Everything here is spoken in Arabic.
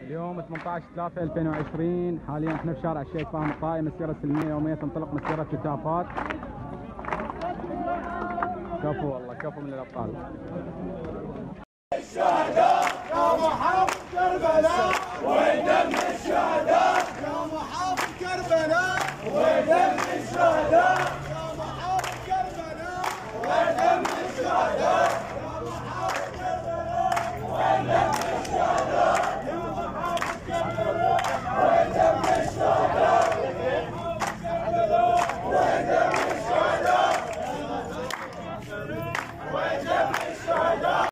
اليوم 18/3/2020 حاليا احنا في شارع الشيخ فهد الطائي. مسيرة سلمية يومية تنطلق مسيرة هتافات. كفو والله كفو من الابطال. الشهداء يا محمد كربلاء والدم